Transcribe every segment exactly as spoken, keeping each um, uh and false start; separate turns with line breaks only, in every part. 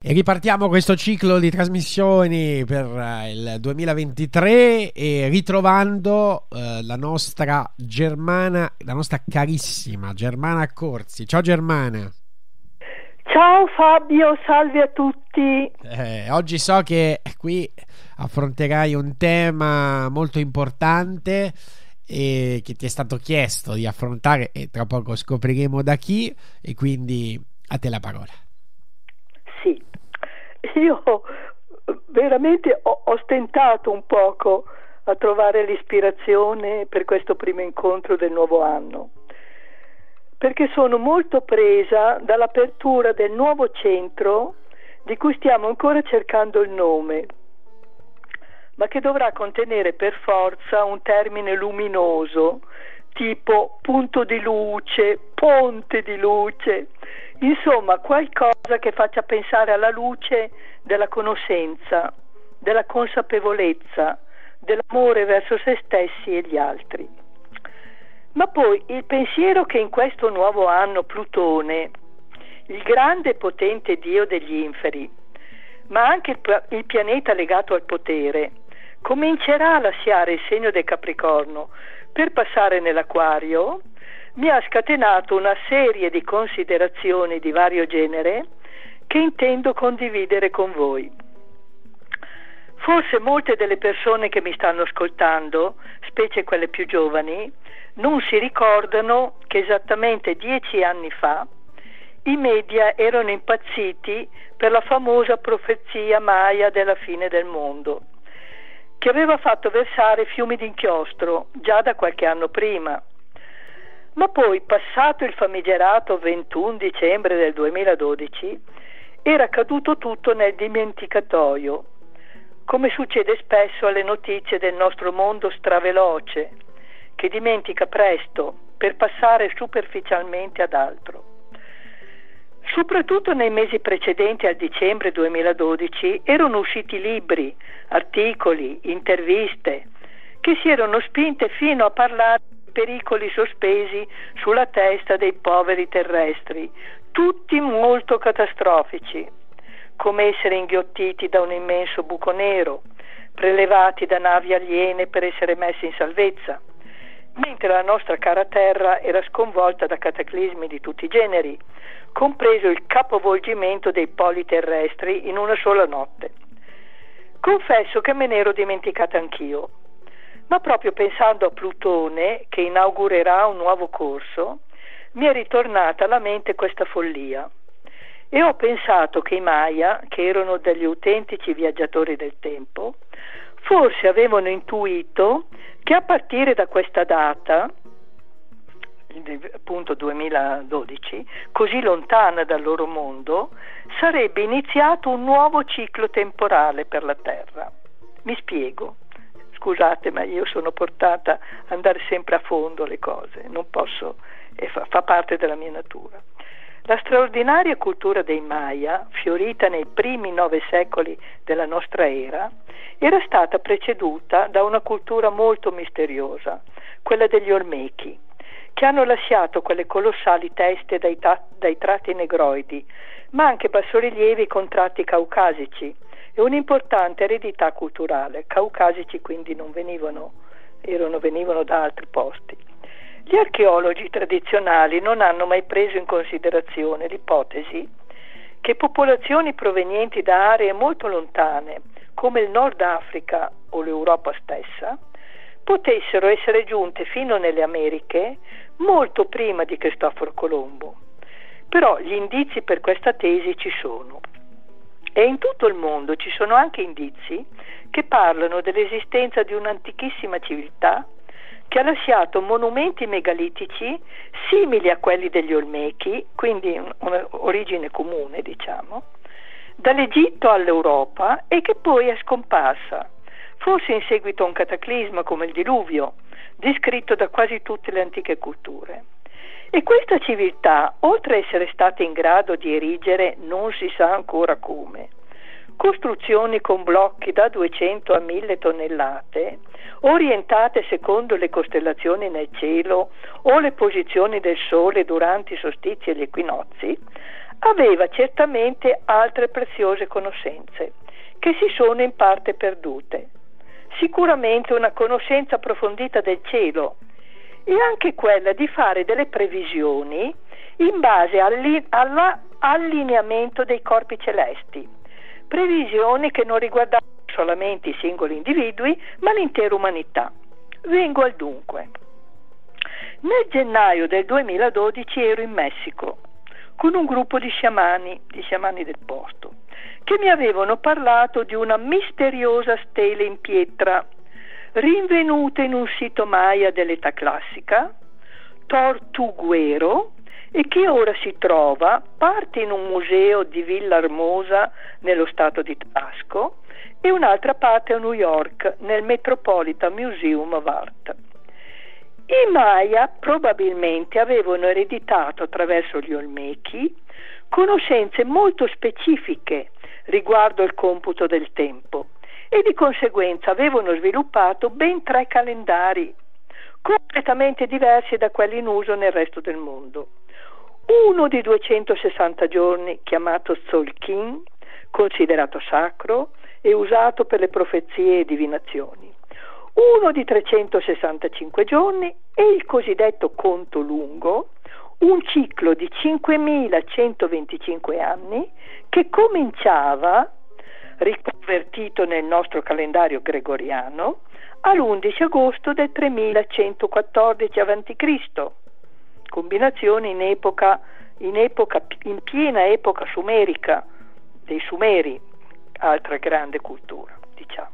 E ripartiamo questo ciclo di trasmissioni per eh, il duemilaventitré e ritrovando eh, la nostra Germana, la nostra carissima Germana Corsi. Ciao Germana.
Ciao Fabio, salve a tutti.
Eh, oggi so che qui affronterai un tema molto importante e che ti è stato chiesto di affrontare e tra poco scopriremo da chi, e quindi a te la parola.
Sì, io veramente ho, ho stentato un poco a trovare l'ispirazione per questo primo incontro del nuovo anno, perché sono molto presa dall'apertura del nuovo centro di cui stiamo ancora cercando il nome, ma che dovrà contenere per forza un termine luminoso, tipo punto di luce, ponte di luce, insomma qualcosa che faccia pensare alla luce della conoscenza, della consapevolezza, dell'amore verso se stessi e gli altri. Ma poi il pensiero che in questo nuovo anno Plutone, il grande e potente dio degli inferi, ma anche il, il pianeta legato al potere, comincerà a lasciare il segno del Capricorno per passare nell'Acquario, mi ha scatenato una serie di considerazioni di vario genere che intendo condividere con voi. Forse molte delle persone che mi stanno ascoltando, specie quelle più giovani, non si ricordano che esattamente dieci anni fa i media erano impazziti per la famosa profezia Maya della fine del mondo, che aveva fatto versare fiumi d'inchiostro già da qualche anno prima. Ma poi, passato il famigerato ventuno dicembre del duemiladodici, era caduto tutto nel dimenticatoio, come succede spesso alle notizie del nostro mondo straveloce, che dimentica presto per passare superficialmente ad altro. Soprattutto nei mesi precedenti al dicembre duemiladodici erano usciti libri, articoli, interviste che si erano spinte fino a parlare di pericoli sospesi sulla testa dei poveri terrestri, tutti molto catastrofici, come essere inghiottiti da un immenso buco nero, prelevati da navi aliene per essere messi in salvezza, mentre la nostra cara Terra era sconvolta da cataclismi di tutti i generi, compreso il capovolgimento dei poli terrestri in una sola notte. Confesso che me ne ero dimenticata anch'io, ma proprio pensando a Plutone, che inaugurerà un nuovo corso, mi è ritornata alla mente questa follia e ho pensato che i Maya, che erano degli autentici viaggiatori del tempo, forse avevano intuito che a partire da questa data, appunto duemiladodici, così lontana dal loro mondo, sarebbe iniziato un nuovo ciclo temporale per la Terra. Mi spiego. Scusate, ma io sono portata ad andare sempre a fondo le cose, non posso, e fa, fa parte della mia natura. La straordinaria cultura dei Maya, fiorita nei primi nove secoli della nostra era, era stata preceduta da una cultura molto misteriosa, quella degli Olmechi, che hanno lasciato quelle colossali teste dai, ta- dai tratti negroidi, ma anche bassorilievi con tratti caucasici e un'importante eredità culturale. Caucasici quindi non venivano, erano, venivano da altri posti. Gli archeologi tradizionali non hanno mai preso in considerazione l'ipotesi che popolazioni provenienti da aree molto lontane, come il Nord Africa o l'Europa stessa, potessero essere giunte fino nelle Americhe molto prima di Cristoforo Colombo. Però gli indizi per questa tesi ci sono. E in tutto il mondo ci sono anche indizi che parlano dell'esistenza di un'antichissima civiltà che ha lasciato monumenti megalitici simili a quelli degli Olmechi, quindi un'origine comune, diciamo, dall'Egitto all'Europa, e che poi è scomparsa, forse in seguito a un cataclisma come il diluvio, descritto da quasi tutte le antiche culture. E questa civiltà, oltre a essere stata in grado di erigere, non si sa ancora come, costruzioni con blocchi da duecento a mille tonnellate, orientate secondo le costellazioni nel cielo o le posizioni del Sole durante i solstizi e gli equinozi, aveva certamente altre preziose conoscenze che si sono in parte perdute. Sicuramente una conoscenza approfondita del cielo e anche quella di fare delle previsioni in base all'allineamento dei corpi celesti, previsioni che non riguardavano solamente i singoli individui ma l'intera umanità. Vengo al dunque. Nel gennaio del duemiladodici ero in Messico con un gruppo di sciamani, di sciamani del posto, che mi avevano parlato di una misteriosa stele in pietra rinvenuta in un sito maya dell'età classica, Tortuguero, e che ora si trova parte in un museo di Villa Hermosa nello stato di Tabasco e un'altra parte a New York nel Metropolitan Museum of Art. I Maya probabilmente avevano ereditato attraverso gli Olmechi conoscenze molto specifiche riguardo il computo del tempo e di conseguenza avevano sviluppato ben tre calendari completamente diversi da quelli in uso nel resto del mondo. Uno di duecentosessanta giorni chiamato Tzolk'in, considerato sacro e usato per le profezie e divinazioni. Uno di trecentosessantacinque giorni e il cosiddetto conto lungo, un ciclo di cinquemilacentoventicinque anni che cominciava, riconvertito nel nostro calendario gregoriano, all'undici agosto del tremilacentoquattordici avanti Cristo, combinazione in epoca, in epoca, in piena epoca sumerica dei Sumeri, altra grande cultura, diciamo.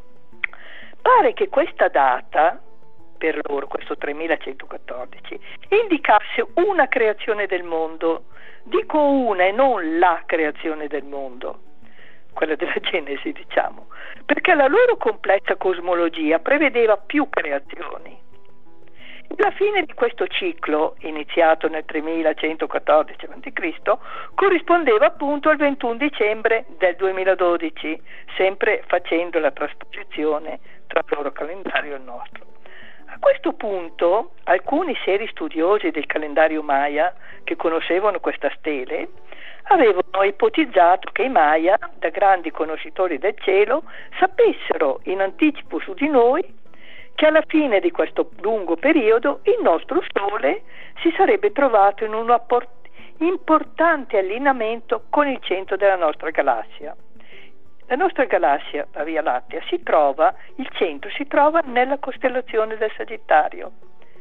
Pare che questa data, per loro, questo tremilacentoquattordici, indicasse una creazione del mondo. Dico una e non la creazione del mondo, quella della Genesi, diciamo, perché la loro complessa cosmologia prevedeva più creazioni. La fine di questo ciclo, iniziato nel tremilacentoquattordici avanti Cristo, corrispondeva appunto al ventuno dicembre del duemiladodici, sempre facendo la trasposizione tra il loro calendario e il nostro. A questo punto, alcuni seri studiosi del calendario Maya che conoscevano questa stele avevano ipotizzato che i Maya, da grandi conoscitori del cielo, sapessero in anticipo su di noi che alla fine di questo lungo periodo il nostro Sole si sarebbe trovato in un importante allineamento con il centro della nostra galassia. La nostra galassia, la Via Lattea, si trova, il centro si trova nella costellazione del Sagittario.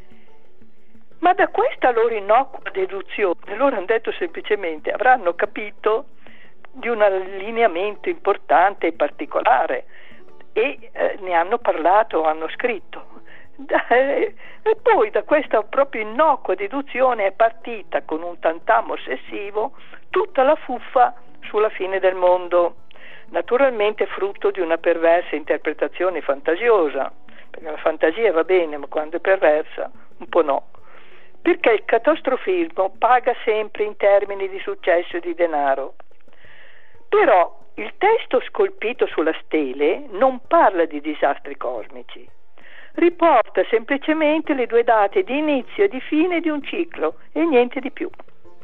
Ma da questa loro innocua deduzione, loro hanno detto semplicemente, avranno capito di un allineamento importante e particolare, e eh, ne hanno parlato, hanno scritto. Da, eh, e poi da questa proprio innocua deduzione è partita con un tantam ossessivo tutta la fuffa sulla fine del mondo, naturalmente frutto di una perversa interpretazione fantasiosa, perché la fantasia va bene, ma quando è perversa un po' no, perché il catastrofismo paga sempre in termini di successo e di denaro. Però il testo scolpito sulla stele non parla di disastri cosmici, riporta semplicemente le due date di inizio e di fine di un ciclo e niente di più.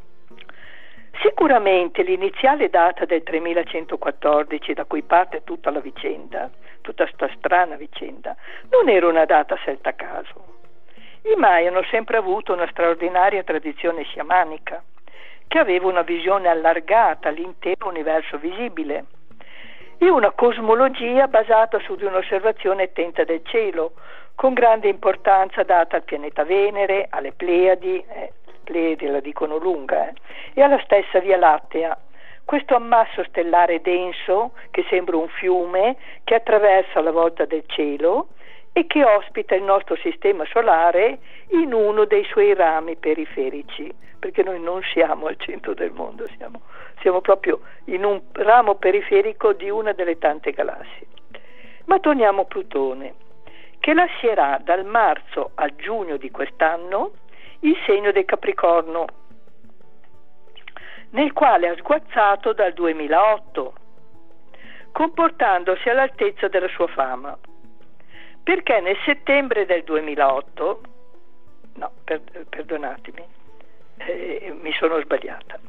Sicuramente l'iniziale data del tremilacentoquattordici, da cui parte tutta la vicenda, tutta questa strana vicenda, non era una data scelta a caso. I Maya hanno sempre avuto una straordinaria tradizione sciamanica, che aveva una visione allargata all'intero universo visibile e una cosmologia basata su di un'osservazione attenta del cielo, con grande importanza data al pianeta Venere, alle Pleiadi, eh, Pleiadi la dicono lunga, eh, e alla stessa Via Lattea, questo ammasso stellare denso che sembra un fiume che attraversa la volta del cielo e che ospita il nostro sistema solare in uno dei suoi rami periferici, perché noi non siamo al centro del mondo, siamo, siamo proprio in un ramo periferico di una delle tante galassie. Ma torniamo a Plutone, che lascerà dal marzo al giugno di quest'anno il segno del Capricorno, nel quale ha sguazzato dal duemilaotto, comportandosi all'altezza della sua fama. Perché nel settembre del duemilaotto, no, per, perdonatemi, eh, mi sono sbagliata,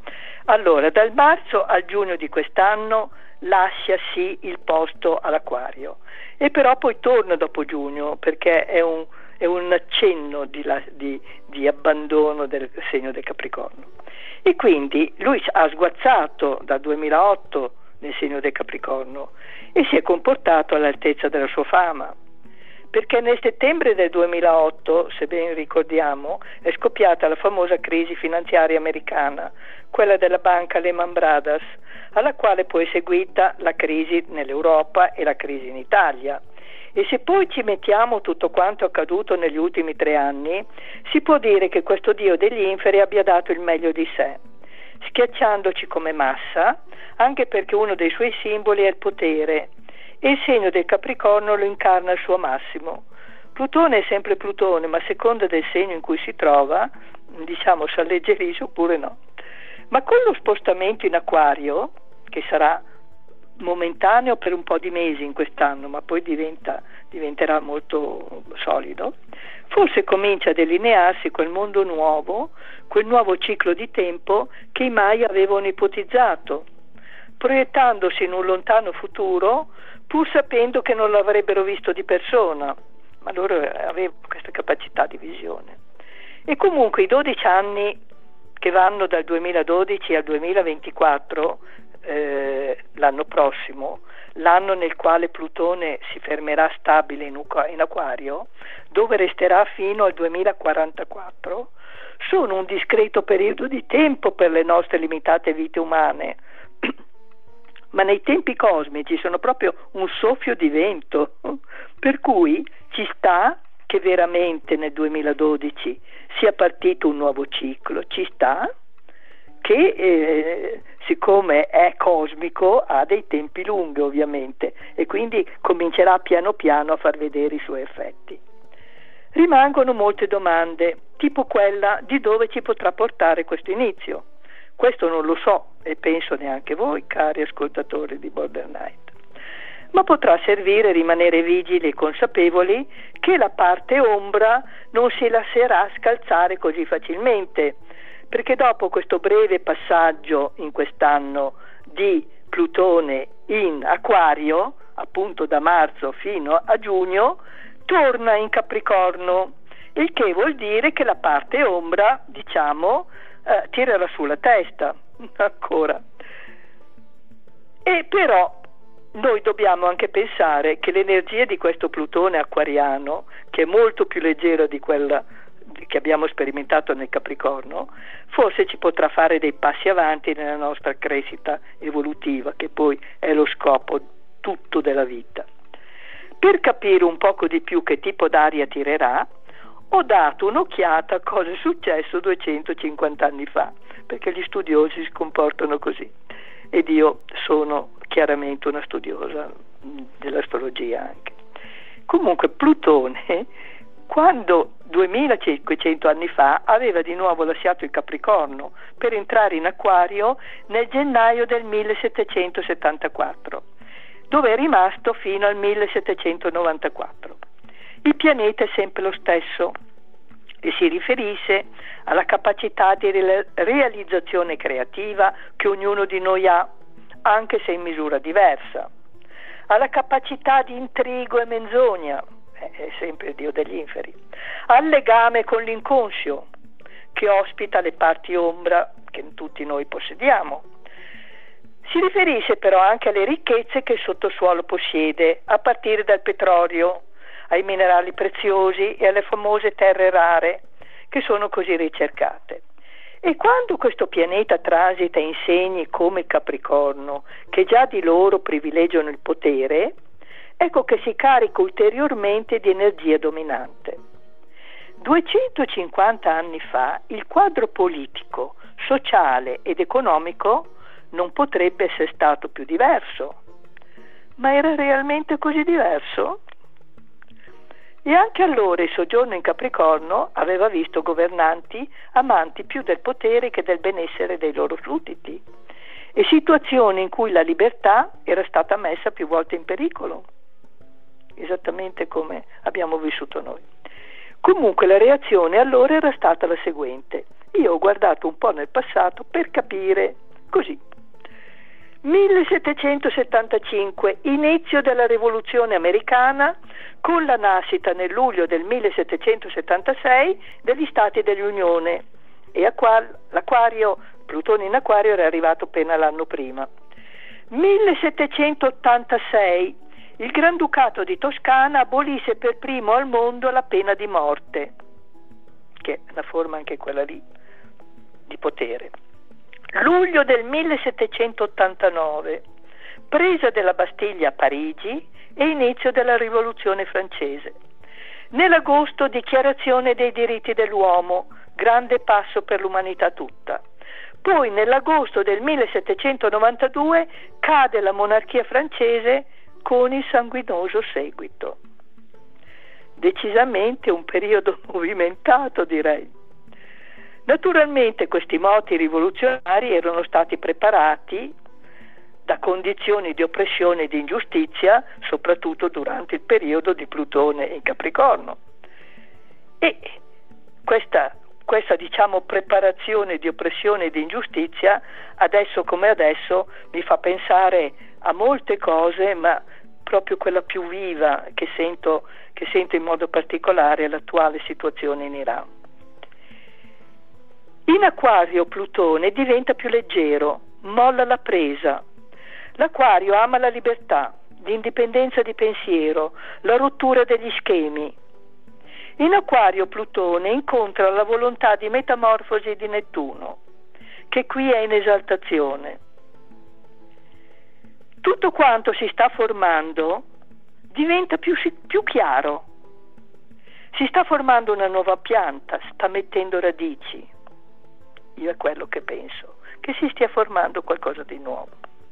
Allora, dal marzo al giugno di quest'anno lascia sì il posto all'Acquario, e però poi torna dopo giugno, perché è un, è un accenno di, la, di, di abbandono del segno del Capricorno. E quindi lui ha sguazzato dal duemilaotto nel segno del Capricorno e si è comportato all'altezza della sua fama, perché nel settembre del duemilaotto, se ben ricordiamo, è scoppiata la famosa crisi finanziaria americana, quella della banca Lehman Brothers, alla quale poi è seguita la crisi nell'Europa e la crisi in Italia. E se poi ci mettiamo tutto quanto accaduto negli ultimi tre anni, si può dire che questo dio degli inferi abbia dato il meglio di sé, schiacciandoci come massa, anche perché uno dei suoi simboli è il potere, e il segno del Capricorno lo incarna al suo massimo. Plutone è sempre Plutone, ma a seconda del segno in cui si trova, diciamo, si alleggerisce oppure no. Ma con lo spostamento in Acquario, che sarà momentaneo per un po' di mesi in quest'anno, ma poi diventa, diventerà molto solido, forse comincia a delinearsi quel mondo nuovo, quel nuovo ciclo di tempo che i Maya avevano ipotizzato, proiettandosi in un lontano futuro, pur sapendo che non l'avrebbero visto di persona, ma loro avevano questa capacità di visione. E comunque i dodici anni che vanno dal duemiladodici al duemilaventiquattro, eh, l'anno prossimo, l'anno nel quale Plutone si fermerà stabile in, in Acquario, dove resterà fino al duemilaquarantaquattro, sono un discreto periodo di tempo per le nostre limitate vite umane, ma nei tempi cosmici sono proprio un soffio di vento, per cui ci sta che veramente nel duemiladodici sia partito un nuovo ciclo, ci sta che eh, siccome è cosmico ha dei tempi lunghi ovviamente, e quindi comincerà piano piano a far vedere i suoi effetti. Rimangono molte domande, tipo quella di dove ci potrà portare questo inizio. Questo non lo so e penso neanche voi, cari ascoltatori di Border Night, ma potrà servire a rimanere vigili e consapevoli che la parte ombra non si lascerà scalzare così facilmente, perché dopo questo breve passaggio in quest'anno di Plutone in Acquario, appunto da marzo fino a giugno, torna in Capricorno, il che vuol dire che la parte ombra, diciamo, eh, tirerà su la testa ancora. E però noi dobbiamo anche pensare che l'energia di questo Plutone acquariano, che è molto più leggera di quella che abbiamo sperimentato nel Capricorno, forse ci potrà fare dei passi avanti nella nostra crescita evolutiva, che poi è lo scopo tutto della vita. Per capire un poco di più che tipo d'aria tirerà, ho dato un'occhiata a cosa è successo duecentocinquanta anni fa, perché gli studiosi si comportano così, ed io sono chiaramente una studiosa dell'astrologia anche. Comunque Plutone, quando duemilacinquecento anni fa aveva di nuovo lasciato il Capricorno per entrare in Acquario nel gennaio del millesettecentosettantaquattro, dove è rimasto fino al millesettecentonovantaquattro. Il pianeta è sempre lo stesso e si riferisce alla capacità di realizzazione creativa che ognuno di noi ha, anche se in misura diversa, alla capacità di intrigo e menzogna, è sempre il dio degli inferi, al legame con l'inconscio che ospita le parti ombra che tutti noi possediamo. Si riferisce però anche alle ricchezze che il sottosuolo possiede, a partire dal petrolio, ai minerali preziosi e alle famose terre rare che sono così ricercate. E quando questo pianeta transita in segni come il Capricorno, che già di loro privilegiano il potere, ecco che si carica ulteriormente di energia dominante. duecentocinquanta anni fa il quadro politico, sociale ed economico non potrebbe essere stato più diverso. Ma era realmente così diverso? E anche allora il soggiorno in Capricorno aveva visto governanti amanti più del potere che del benessere dei loro sudditi, e situazioni in cui la libertà era stata messa più volte in pericolo, esattamente come abbiamo vissuto noi. Comunque la reazione allora era stata la seguente. Io ho guardato un po' nel passato per capire Così. millesettecentosettantacinque, inizio della rivoluzione americana, con la nascita nel luglio del millesettecentosettantasei degli Stati dell'Unione, e l'acquario, Plutone in acquario era arrivato appena l'anno prima. millesettecentottantasei, il Granducato di Toscana abolisse per primo al mondo la pena di morte, che è una forma anche quella lì di potere. Luglio del millesettecentottantanove, presa della Bastiglia a Parigi e inizio della Rivoluzione francese. Nell'agosto, dichiarazione dei diritti dell'uomo, grande passo per l'umanità tutta. Poi nell'agosto del millesettecentonovantadue cade la monarchia francese con il sanguinoso seguito. Decisamente un periodo movimentato, direi. Naturalmente questi moti rivoluzionari erano stati preparati da condizioni di oppressione e di ingiustizia, soprattutto durante il periodo di Plutone in Capricorno. E questa, questa diciamo preparazione di oppressione e di ingiustizia, adesso come adesso, mi fa pensare a molte cose, ma proprio quella più viva che sento, che sento in modo particolare è l'attuale situazione in Iran. In acquario Plutone diventa più leggero, molla la presa. L'acquario ama la libertà, l'indipendenza di pensiero, la rottura degli schemi. In acquario Plutone incontra la volontà di metamorfosi di Nettuno, che qui è in esaltazione. Tutto quanto si sta formando diventa più, più chiaro. Si sta formando una nuova pianta, sta mettendo radici. Io è quello che penso, che si stia formando qualcosa di nuovo.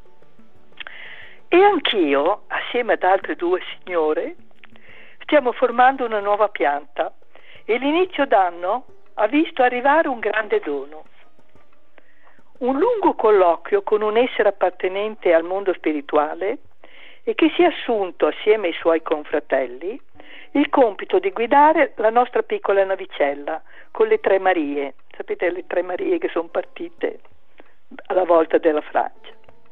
E anch'io, assieme ad altre due signore, stiamo formando una nuova pianta e l'inizio d'anno ha visto arrivare un grande dono. Un lungo colloquio con un essere appartenente al mondo spirituale e che si è assunto assieme ai suoi confratelli il compito di guidare la nostra piccola navicella con le tre Marie. Sapete, le tre Marie che sono partite alla volta della Francia,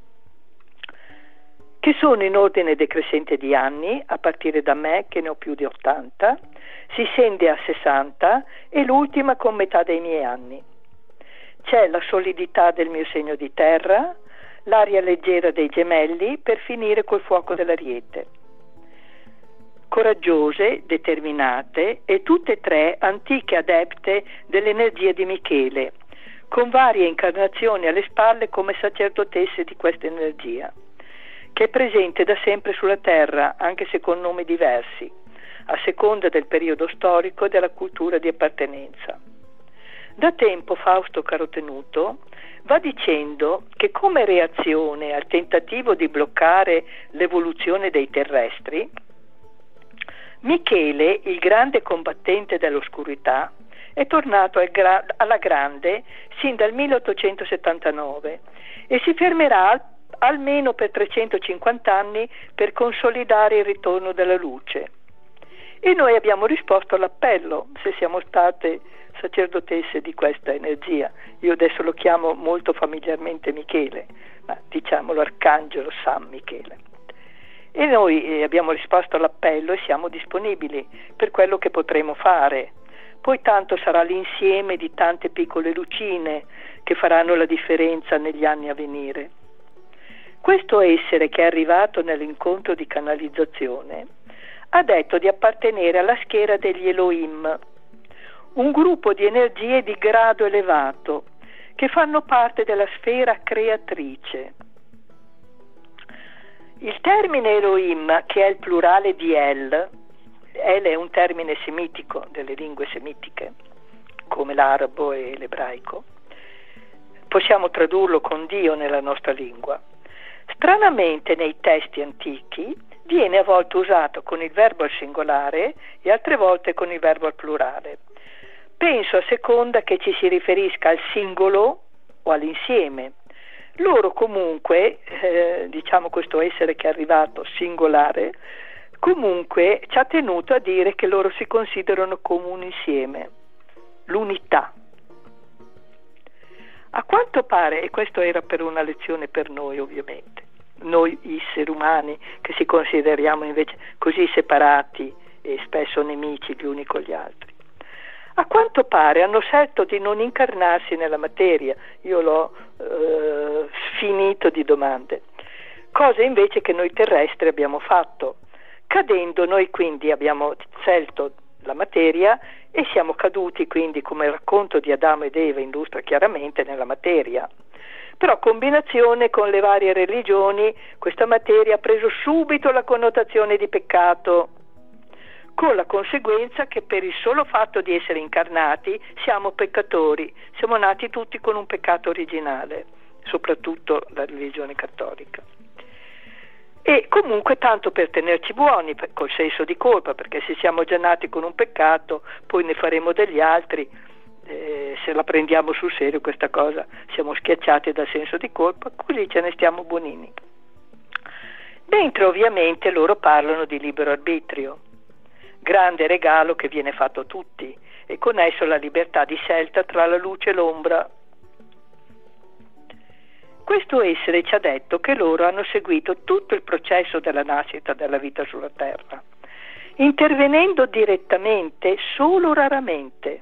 che sono in ordine decrescente di anni, a partire da me che ne ho più di ottanta, si scende a sessanta e l'ultima con metà dei miei anni. C'è la solidità del mio segno di terra, l'aria leggera dei gemelli, per finire col fuoco dell'Ariete. Coraggiose, determinate e tutte e tre antiche adepte dell'energia di Michele, con varie incarnazioni alle spalle come sacerdotesse di questa energia, che è presente da sempre sulla Terra, anche se con nomi diversi, a seconda del periodo storico e della cultura di appartenenza. Da tempo Fausto Carotenuto va dicendo che come reazione al tentativo di bloccare l'evoluzione dei terrestri, Michele, il grande combattente dell'oscurità, è tornato al gra- alla grande sin dal milleottocentosettantanove e si fermerà al- almeno per trecentocinquanta anni per consolidare il ritorno della luce. E noi abbiamo risposto all'appello, se siamo state sacerdotesse di questa energia. Io adesso lo chiamo molto familiarmente Michele, ma diciamolo Arcangelo San Michele. E noi abbiamo risposto all'appello e siamo disponibili per quello che potremo fare. Poi tanto sarà l'insieme di tante piccole lucine che faranno la differenza negli anni a venire. Questo essere che è arrivato nell'incontro di canalizzazione ha detto di appartenere alla schiera degli Elohim, un gruppo di energie di grado elevato che fanno parte della sfera creatrice. Il termine Elohim, che è il plurale di El, El è un termine semitico delle lingue semitiche, come l'arabo e l'ebraico, possiamo tradurlo con Dio nella nostra lingua. Stranamente nei testi antichi viene a volte usato con il verbo al singolare e altre volte con il verbo al plurale. Penso a seconda che ci si riferisca al singolo o all'insieme. Loro comunque, eh, diciamo questo essere che è arrivato singolare, comunque ci ha tenuto a dire che loro si considerano come un insieme, l'unità. A quanto pare, e questo era per una lezione per noi ovviamente, noi esseri umani che si consideriamo invece così separati e spesso nemici gli uni con gli altri, a quanto pare hanno scelto di non incarnarsi nella materia. Io l'ho eh, finito di domande, cosa invece che noi terrestri abbiamo fatto. Cadendo noi quindi abbiamo scelto la materia e siamo caduti quindi, come il racconto di Adamo ed Eva illustra chiaramente, nella materia. Però combinazione con le varie religioni questa materia ha preso subito la connotazione di peccato, con la conseguenza che per il solo fatto di essere incarnati siamo peccatori, siamo nati tutti con un peccato originale, soprattutto la religione cattolica. E comunque tanto per tenerci buoni, per, col senso di colpa, perché se siamo già nati con un peccato poi ne faremo degli altri, eh, se la prendiamo sul serio questa cosa siamo schiacciati dal senso di colpa, così ce ne stiamo buonini. Mentre ovviamente loro parlano di libero arbitrio, grande regalo che viene fatto a tutti, e con esso la libertà di scelta tra la luce e l'ombra. Questo essere ci ha detto che loro hanno seguito tutto il processo della nascita della vita sulla terra, intervenendo direttamente solo raramente.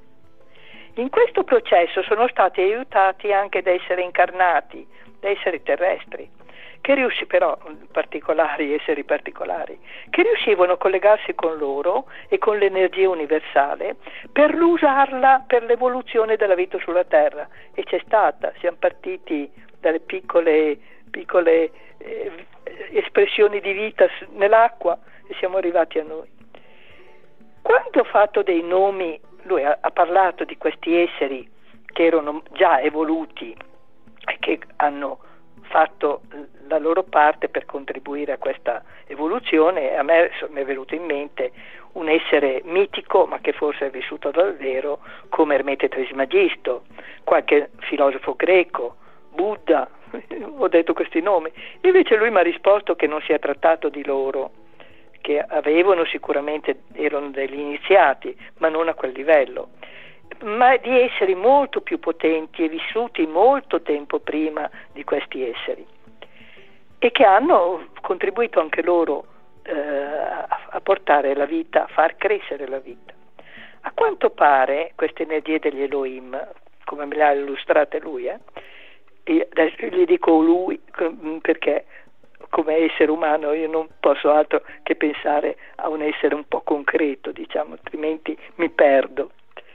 In questo processo sono stati aiutati anche da esseri incarnati, da esseri terrestri, che riusci però, particolari, esseri particolari, che riuscivano a collegarsi con loro e con l'energia universale per usarla per l'evoluzione della vita sulla terra. E c'è stata, siamo partiti dalle piccole, piccole eh, espressioni di vita nell'acqua e siamo arrivati a noi. Quando ho fatto dei nomi, lui ha, ha parlato di questi esseri che erano già evoluti e che hanno fatto la loro parte per contribuire a questa evoluzione, e a me mi è venuto in mente un essere mitico ma che forse è vissuto davvero, come Ermete Trismegisto, qualche filosofo greco, Buddha, ho detto questi nomi. Invece lui mi ha risposto che non si è trattato di loro, che avevano sicuramente, erano degli iniziati, ma non a quel livello, ma di esseri molto più potenti e vissuti molto tempo prima di questi esseri, e che hanno contribuito anche loro eh, a portare la vita, a far crescere la vita. A quanto pare queste energie degli Elohim, come me le ha illustrate lui, eh, e adesso gli dico lui perché come essere umano io non posso altro che pensare a un essere un po' concreto, diciamo, altrimenti mi perdo.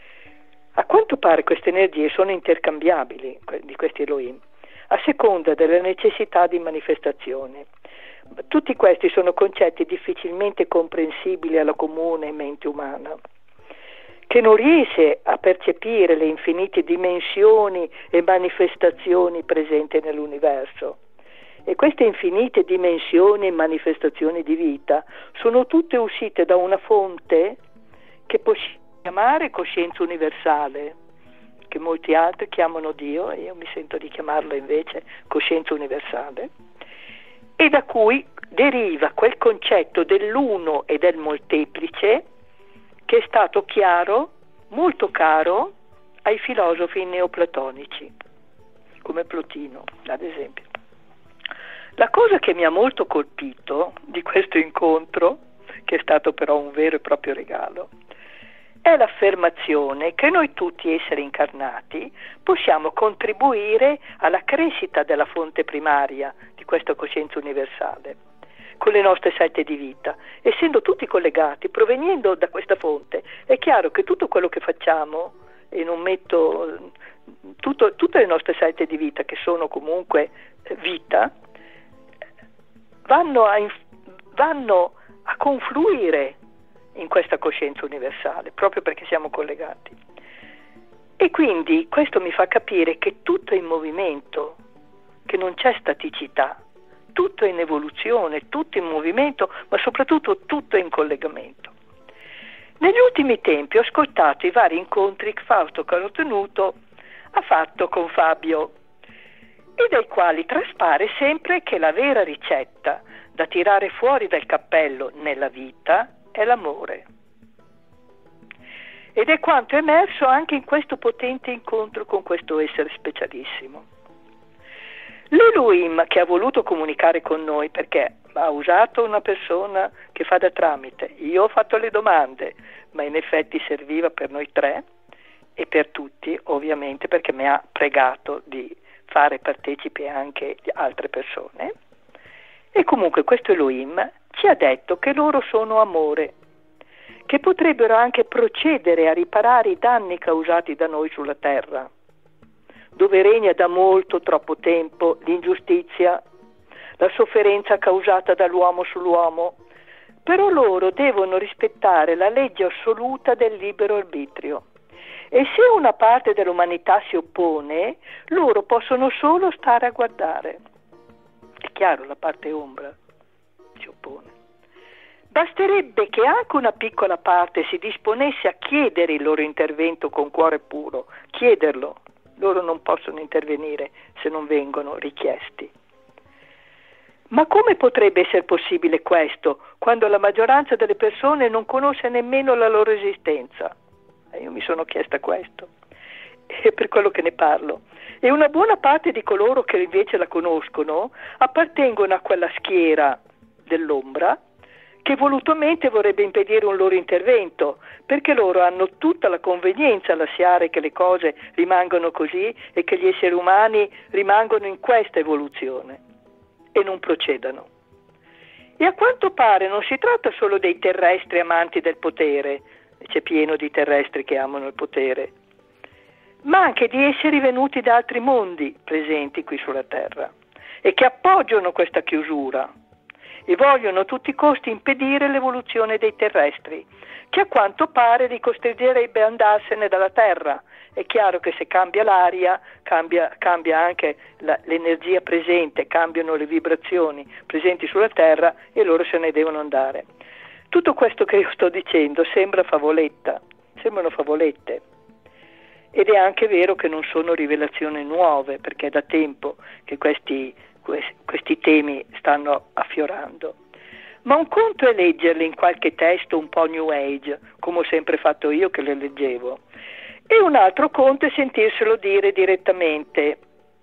A quanto pare queste energie sono intercambiabili, di questi Elohim, a seconda della necessità di manifestazione. Tutti questi sono concetti difficilmente comprensibili alla comune mente umana, che non riesce a percepire le infinite dimensioni e manifestazioni presenti nell'universo. E queste infinite dimensioni e manifestazioni di vita sono tutte uscite da una fonte che possiamo chiamare coscienza universale, che molti altri chiamano Dio, e io mi sento di chiamarlo invece coscienza universale, e da cui deriva quel concetto dell'uno e del molteplice che è stato chiaro, molto caro ai filosofi neoplatonici, come Plotino, ad esempio. La cosa che mi ha molto colpito di questo incontro, che è stato però un vero e proprio regalo, è l'affermazione che noi tutti esseri incarnati possiamo contribuire alla crescita della fonte primaria di questa coscienza universale con le nostre scelte di vita, essendo tutti collegati, provenendo da questa fonte. È chiaro che tutto quello che facciamo, e non metto tutto, tutte le nostre scelte di vita che sono comunque vita, vanno a, vanno a confluire in questa coscienza universale, proprio perché siamo collegati. E quindi questo mi fa capire che tutto è in movimento, che non c'è staticità, tutto è in evoluzione, tutto in movimento, ma soprattutto tutto è in collegamento. Negli ultimi tempi ho ascoltato i vari incontri che Fausto Carotenuto ha fatto con Fabio, e dai quali traspare sempre che la vera ricetta da tirare fuori dal cappello nella vita è l'amore. ed è quanto è emerso anche in questo potente incontro con questo essere specialissimo. L'Elohim che ha voluto comunicare con noi, perché ha usato una persona che fa da tramite, io ho fatto le domande, ma in effetti serviva per noi tre e per tutti, ovviamente, perché mi ha pregato di fare partecipi anche altre persone. E comunque questo Elohim ci ha detto che loro sono amore, che potrebbero anche procedere a riparare i danni causati da noi sulla terra, dove regna da molto troppo tempo l'ingiustizia, la sofferenza causata dall'uomo sull'uomo. Però loro devono rispettare la legge assoluta del libero arbitrio. E se una parte dell'umanità si oppone, loro possono solo stare a guardare. È chiaro, la parte ombra si oppone. Basterebbe che anche una piccola parte si disponesse a chiedere il loro intervento con cuore puro, chiederlo. Loro non possono intervenire se non vengono richiesti. Ma come potrebbe essere possibile questo quando la maggioranza delle persone non conosce nemmeno la loro esistenza? E io mi sono chiesta questo, e per quello che ne parlo. E una buona parte di coloro che invece la conoscono appartengono a quella schiera dell'ombra che volutamente vorrebbe impedire un loro intervento, perché loro hanno tutta la convenienza a lasciare che le cose rimangano così e che gli esseri umani rimangano in questa evoluzione e non procedano. E a quanto pare non si tratta solo dei terrestri amanti del potere, c'è pieno di terrestri che amano il potere, ma anche di esseri venuti da altri mondi presenti qui sulla Terra e che appoggiano questa chiusura e vogliono a tutti i costi impedire l'evoluzione dei terrestri, che a quanto pare li costringerebbe ad andarsene dalla Terra. È chiaro che se cambia l'aria, cambia, cambia anche la, l'energia presente, cambiano le vibrazioni presenti sulla Terra e loro se ne devono andare. Tutto questo che io sto dicendo sembra favoletta, sembrano favolette. Ed è anche vero che non sono rivelazioni nuove, perché è da tempo che questi, questi, questi temi stanno affiorando. Ma un conto è leggerli in qualche testo un po' New Age, come ho sempre fatto io che le leggevo, e un altro conto è sentirselo dire direttamente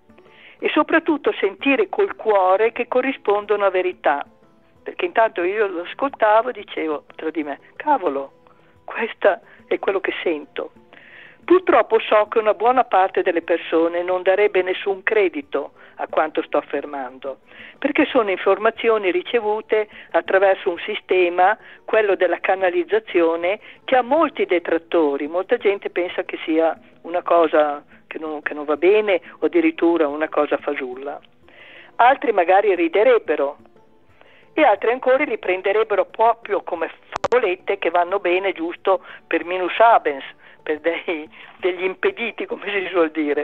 e soprattutto sentire col cuore che corrispondono a verità. Perché intanto io lo ascoltavo e dicevo tra di me, cavolo, questo è quello che sento. Purtroppo so che una buona parte delle persone non darebbe nessun credito a quanto sto affermando, perché sono informazioni ricevute attraverso un sistema, quello della canalizzazione, che ha molti detrattori. Molta gente pensa che sia una cosa che non, che non va bene o addirittura una cosa fasulla. Altri magari riderebbero e altri ancora li prenderebbero proprio come favolette che vanno bene giusto per minus habens, per dei, degli impediti, come si suol dire.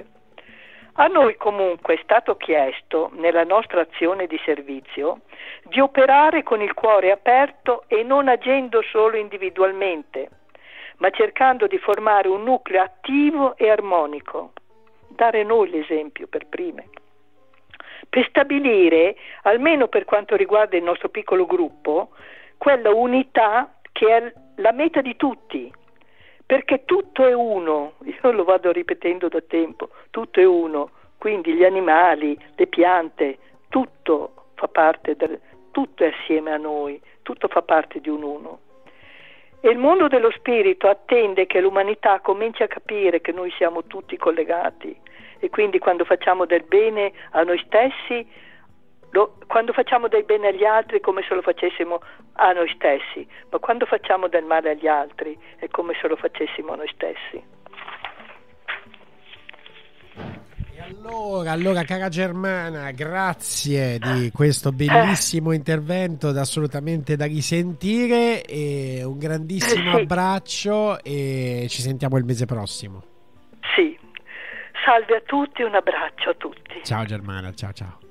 A noi comunque è stato chiesto, nella nostra azione di servizio, di operare con il cuore aperto e non agendo solo individualmente, ma cercando di formare un nucleo attivo e armonico, dare noi l'esempio per prime, per stabilire, almeno per quanto riguarda il nostro piccolo gruppo, quella unità che è la meta di tutti, perché tutto è uno, io lo vado ripetendo da tempo, tutto è uno, quindi gli animali, le piante, tutto fa parte del, tutto è assieme a noi, tutto fa parte di un uno. E il mondo dello spirito attende che l'umanità cominci a capire che noi siamo tutti collegati e quindi quando facciamo del bene a noi stessi, lo, quando facciamo del bene agli altri è come se lo facessimo a noi stessi, ma quando facciamo del male agli altri è come se lo facessimo a noi stessi.
E allora, allora cara Germana, grazie di questo bellissimo eh. intervento, da assolutamente da risentire, e un grandissimo
sì.
abbraccio e ci sentiamo il mese prossimo.
Sì, salve a tutti, un abbraccio a tutti.
Ciao Germana, ciao ciao.